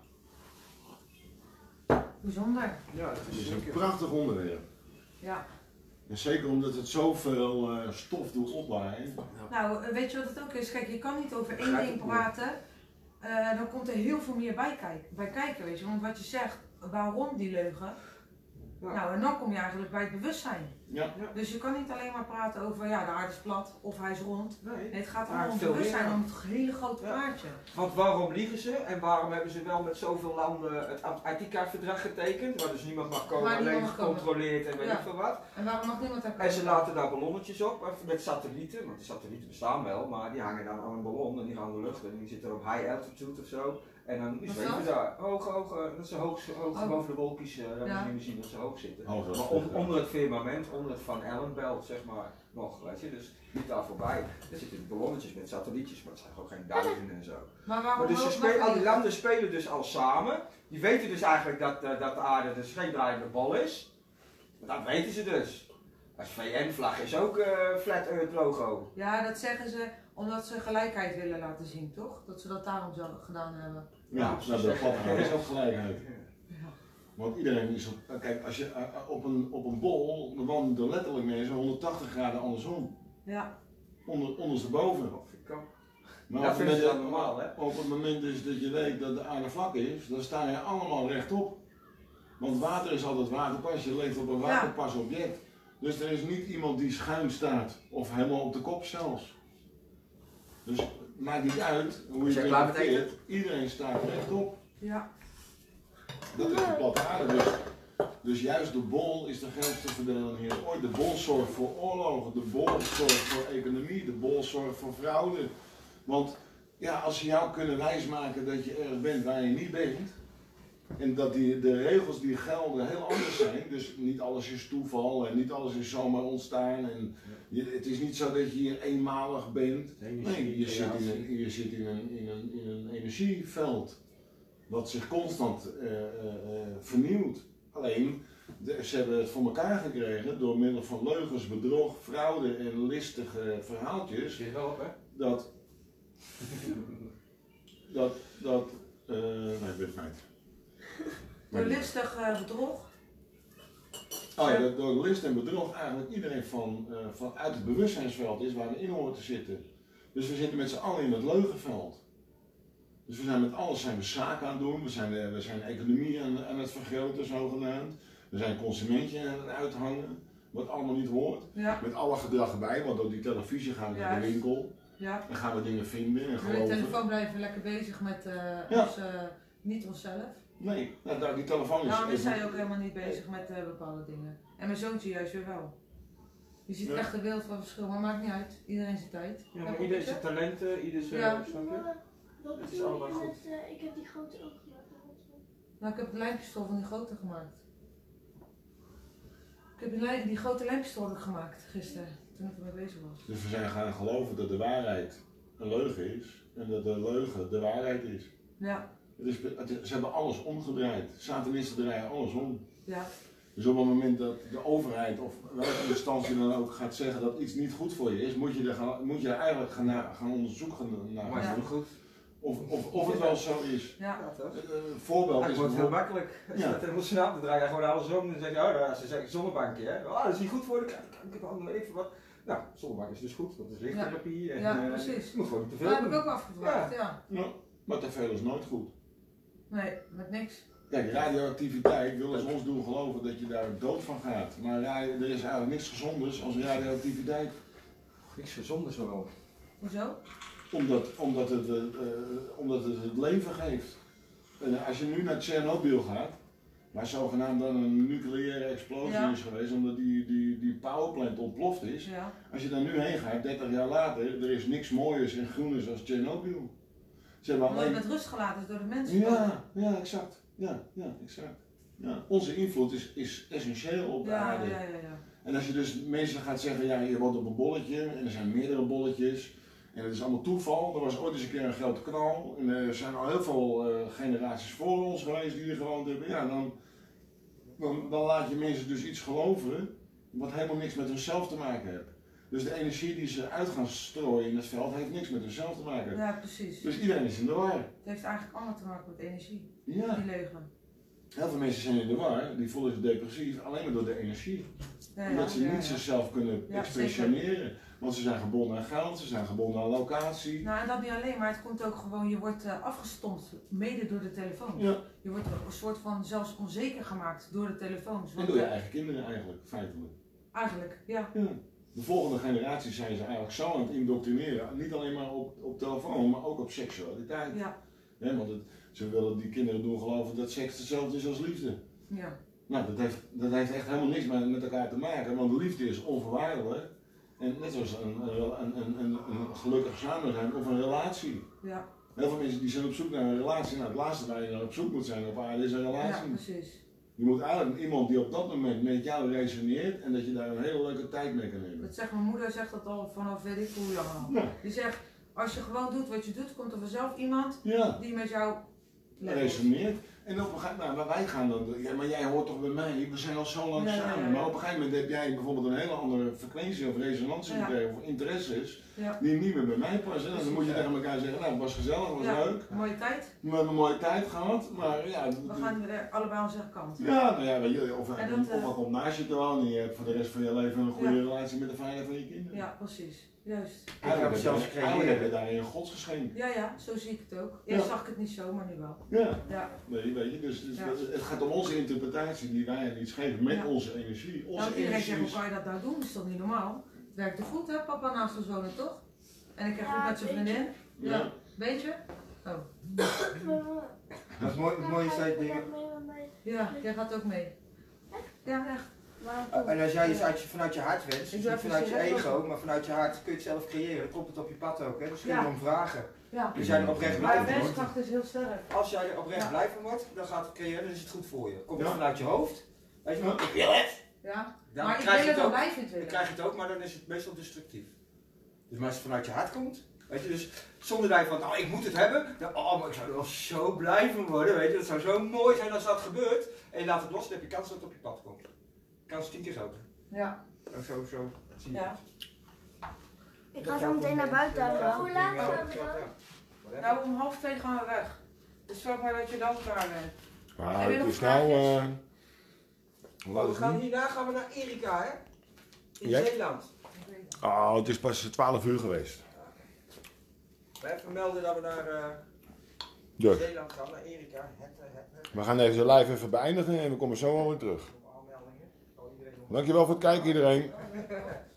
Bijzonder. Ja, dat het is is een zeker. prachtig onderwerp. Ja. En zeker omdat het zoveel stof doet oplaaien. Nou, weet je wat het ook is? Kijk, je kan niet over één Begrijp ding ik niet. praten. Dan komt er heel veel meer bij kijken, weet je. Want wat je zegt, waarom die leugen? Ja. Nou, en dan kom je eigenlijk bij het bewustzijn. Ja. Dus je kan niet alleen maar praten over, ja, de aarde is plat of hij is rond. Nee. Nee, het gaat Maar allemaal om veel bewustzijn, meer. om het hele grote Ja. plaatje. Want waarom liegen ze en waarom hebben ze wel met zoveel landen het Antarctica-verdrag getekend, waar dus niemand mag komen, Waar niemand alleen mag komen. gecontroleerd en weet Ja. ik veel wat. En waarom mag niemand daar En ze komen? laten daar ballonnetjes op met satellieten, want de satellieten bestaan wel, maar die hangen dan aan een ballon en die gaan in de lucht en die zitten op high altitude of zo. En dan Wat zweven is ze daar hoog, dat ze hoog Oh. boven de wolkjes, dat Ja. we niet meer zien dat ze hoog zitten. Hoog als Maar vliegtuig. onder het firmament, onder het Van Allen-belt, zeg maar, nog, weet je, dus niet daar voorbij. Er zitten ballonnetjes met satellietjes, maar het zijn gewoon geen duizenden en zo. Maar waarom Maar dus ook al die nog landen spelen dus al samen. Die weten dus eigenlijk dat de aarde dus geen draaiende bal is. Dat weten ze dus. Als VN-vlag is ook Flat Earth logo. Ja, dat zeggen ze omdat ze gelijkheid willen laten zien, toch? Dat ze dat daarom zo gedaan hebben. Ja, nou, dat Vaticaan is ook gelijkheid. Ja. Want iedereen is op. Kijk, als je op een bol, dan wandelen er letterlijk mensen 180 graden andersom. Ja. Ondersteboven. Maar Dat op het vinden ze moment- dan normaal, hè? Op het moment dus dat je weet dat de aarde vlak is, dan sta je allemaal rechtop. Want water is altijd waterpas, je leeft op een waterpas object. Dus er is niet iemand die schuin staat, of helemaal op de kop zelfs. Dus het maakt niet uit hoe je Is jij het klaar met interpreteert, iedereen staat rechtop. Ja. Dat is de platte aarde dus. Dus juist de bol is de grootste verdeling hier ooit. De bol zorgt voor oorlogen, de bol zorgt voor economie, de bol zorgt voor fraude. Want ja, als ze jou kunnen wijsmaken dat je ergens bent waar je niet bent, en dat de regels die gelden heel anders zijn, dus niet alles is toeval en niet alles is zomaar ontstaan. En het is niet zo dat je hier eenmalig bent. Nee, je zit in een energieveld wat zich constant vernieuwt. Alleen, ze hebben het voor elkaar gekregen door middel van leugens, bedrog, fraude en listige verhaaltjes. Zit wel op, hè? Nee, ik ben het kwijt. Door listig bedrog. Oh ja, door list en bedrog eigenlijk iedereen vanuit het bewustzijnsveld is waar we in horen te zitten. Dus we zitten met z'n allen in het leugenveld. Dus we zijn met alles zaken aan het doen, we zijn de economie aan het vergroten zogenaamd. We zijn consumentje aan het uithangen, wat allemaal niet hoort. Ja. Met alle gedrag erbij, want door die televisie gaan we naar de winkel Ja. en gaan we dingen vinden en Met de geloven. telefoon blijven we lekker bezig met Ja. ons, niet onszelf. Nee, nou, die telefoon is... Daarom is hij ook helemaal niet bezig met bepaalde dingen. En mijn zoontje juist weer wel. Je ziet Ja. echt een wereld van verschil, maar maakt niet uit. Iedereen zijn tijd. Ja, Heb maar je ieder het, zijn hè? talenten, ieder zijn, Ja. snap je? Wat Het is bedoel allemaal je goed. met, ik heb die grote ook gemaakt. Nou, ik heb de lijmpistool van die grote gemaakt. Ik heb die grote lijmpistool ook gemaakt gisteren, toen ik ermee bezig was. Dus we zijn gaan geloven dat de waarheid een leugen is en dat de leugen de waarheid is. Ja, Ze hebben alles omgedraaid. Satanisten draaien alles om. ja. Dus op het moment dat de overheid of welke instantie dan ook gaat zeggen dat iets niet goed voor je is, moet je er eigenlijk gaan onderzoeken naar. Maar is het goed? Of het wel zo is. Ja. Ja, toch? Een voorbeeld Het is wordt heel bijvoorbeeld. makkelijk. Als je Ja. dat emotionaal te draaien, gewoon alles om. Dan zeg je, oh, ze zeggen zonnebankje, hè. Oh, dat is niet goed voor de kanker, weet ik veel wat. Nou, zonnebank is dus goed, dat is lichttherapie. En, Ja, precies. Je moet gewoon niet te veel Dat heb ik doen. ook afgevraagd, ja. Ja, maar te veel is nooit goed. Nee, met niks. Kijk, radioactiviteit willen ze ons doen geloven dat je daar dood van gaat. Maar er is eigenlijk niks gezonders als radioactiviteit. Niks gezond is wel. Hoezo? Omdat het leven geeft. En als je nu naar Tsjernobyl gaat, waar zogenaamd dan een nucleaire explosie Ja. is geweest, omdat die powerplant ontploft is. Ja. Als je daar nu heen gaat, 30 jaar later, er is niks mooiers en groeners als Tsjernobyl. Ze hebben Omdat alleen... het met rust gelaten is door de mensen. Ja, exact. Ja, exact. Ja. Onze invloed is essentieel op de Ja, aarde. ja. En als je dus mensen gaat zeggen, ja, je woont op een bolletje en er zijn meerdere bolletjes en het is allemaal toeval. Er was ooit eens een keer een grote knal en er zijn al heel veel generaties voor ons geweest die er gewoond hebben. Ja, dan laat je mensen dus iets geloven wat helemaal niks met hunzelf te maken heeft. Dus de energie die ze uit gaan strooien in het veld heeft niks met hunzelf te maken. Ja, precies. Dus iedereen is in de war. Het heeft eigenlijk allemaal te maken met energie. Ja. Die leugen. Heel veel mensen zijn in de war, die voelen zich depressief alleen maar door de energie. Ja, Omdat ze ja, niet zichzelf kunnen Ja, expressioneren. Want ze zijn gebonden aan geld, ze zijn gebonden aan locatie. Nou, en dat niet alleen, maar het komt ook gewoon, je wordt afgestompt, mede door de telefoon. Ja, Je wordt een soort van zelfs onzeker gemaakt door de telefoons. en Want, door je eigen kinderen eigenlijk, feitelijk. eigenlijk, ja. Ja. De volgende generatie zijn ze eigenlijk zo aan het indoctrineren. Niet alleen maar op telefoon, maar ook op seksualiteit. Ja, Want ze willen die kinderen doen geloven dat seks hetzelfde is als liefde. ja. Nou, dat heeft echt helemaal niks met elkaar te maken, want liefde is onvoorwaardelijk. En net zoals een gelukkig samen zijn of een relatie. Ja, Heel veel mensen die zijn op zoek naar een relatie. Nou, het laatste waar je naar op zoek moet zijn op aarde is een ja, relatie. precies. Je moet eigenlijk iemand die op dat moment met jou resoneert en dat je daar een hele leuke tijd mee kan nemen. Dat zegt mijn moeder, zegt dat al vanaf weet ik hoe lang al. Ja, Die zegt, als je gewoon doet wat je doet, komt er vanzelf iemand ja. die met jou Resoneert. En op een gegeven moment, maar wij gaan dan, ja, maar jij hoort toch bij mij, we zijn al zo lang Ja, ja, samen. ja. Maar op een gegeven moment heb jij bijvoorbeeld een hele andere frequentie of resonantie Ja. gekregen of interesses Ja. die niet meer bij mij passen. En dan moet je tegen elkaar zeggen, nou het was gezellig, het was Ja, leuk, mooie tijd. we hebben een mooie tijd gehad, maar ja. We gaan allebei onze kant. Ja, nou ja, weet je, of En dat, wat komt naast je te wonen en je hebt voor de rest van je leven een goede Ja. relatie met de vader van je kinderen. Ja, precies. Juist. Eigenlijk zelfs heb creëren. je daarin een godsgeschenk. Ja, zo zie ik het ook. Eerst Ja. zag ik het niet zo, maar nu wel. Ja, Ja. nee, weet je, dus Ja. het gaat om onze interpretatie die wij aan iets geven met Ja. onze energie. Onze Nou, iedereen energie zegt, hoe is... kan je dat nou doen? Dat is toch niet normaal? Het werkte goed, hè? Papa naast zijn zonen, toch? En ik krijg Ja, goed met zijn weet je. vriendin. Ja. Weet je? Oh. Dat is mooi, het mooie is dat je dingen. Ja, jij gaat ook mee. Ja, echt. En als jij iets vanuit je hart wenst, Ik dus doe niet even vanuit je serieus. ego, maar vanuit je hart kun je het zelf creëren. Dan komt het op je pad ook, hè? Dus kun je Ja. erom vragen. Ja. Als jij er oprecht blij Maar van wordt, wenskracht is heel sterk. als jij er oprecht Ja. blij van wordt, dan gaat het creëren, dan is het goed voor je. Komt het Ja. vanuit je hoofd, weet je wel, Ja. ik wil het. Ja. Dan Maar ik krijg wil je het het wel ook. blijven Dan willen. krijg je het ook, maar dan is het meestal destructief. Dus maar als het vanuit je hart komt, weet je, dus zonder dat je van, nou ik moet het hebben, dan, oh maar ik zou er wel zo blij van worden, weet je, dat zou zo mooi zijn als dat gebeurt. En je laat het los, dan heb je kans dat het op je pad komt. Kans 10 keer groter. Ja. Zo zie je Ja. het. Ik ga zo meteen naar buiten. Hoe laat Ja, zijn we dan? ja. Nou, om 1:30 gaan we weg. Dus zorg maar dat je dan klaar bent. Maar Heb je nog het is nou... Oh, hierna gaan we naar Erika, hè? In Ja. Zeeland. Oh, het is pas 12 uur geweest. We even melden dat we naar Dus, Zeeland gaan, naar Erika. we gaan deze live even beëindigen en we komen zo wel weer terug. Aanmeldingen. Oh, iedereen nog. Dankjewel voor het kijken iedereen.